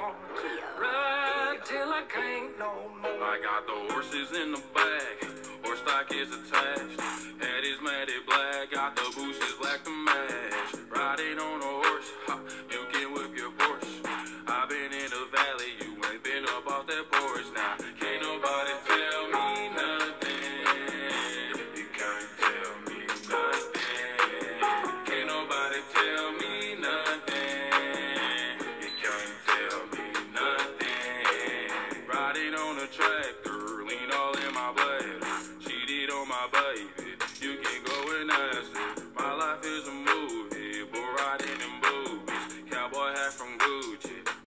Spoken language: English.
Ride till I can't no more. I got the horses in the back, horse stock is attached. Head is matted black, got the bushes black to match. Riding on a horse, ha, you can whip your Porsche. I've been in the valley, you ain't been up off that porch. Now, can't nobody tell me nothing. You can't tell me nothing. Can't nobody tell me nothing. You can't tell me nothing. Riding on a tractor, lean all in my blood. Cheated on my baby, you can go and ask her. My life is a movie, but riding in boobies. Cowboy hat from Gucci.